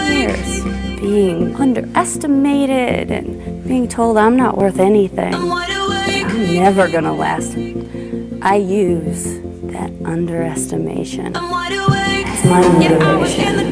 years being underestimated and being told I'm not worth anything. I'm never gonna last. I use that underestimation as my motivation.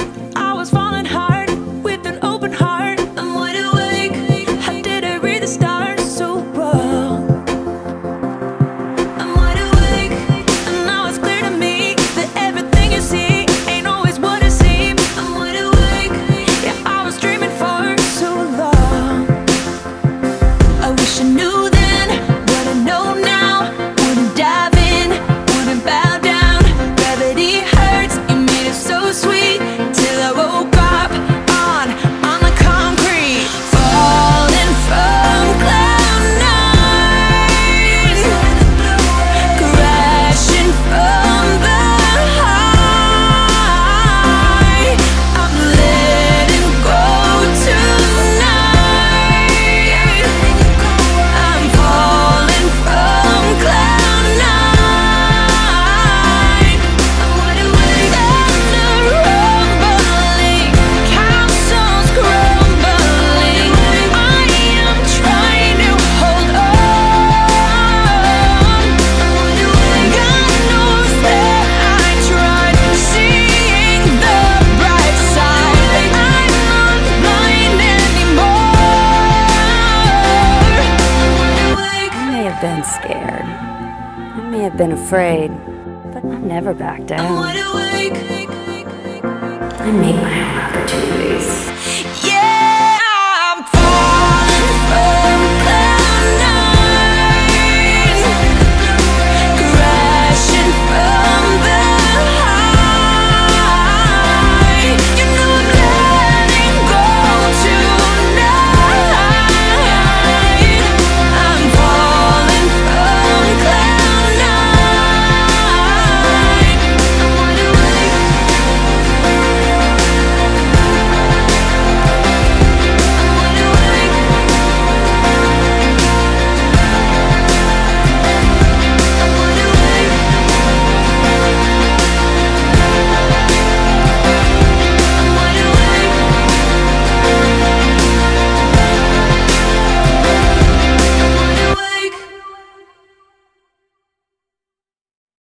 Been scared. I may have been afraid, but I never backed down. I made my own opportunity.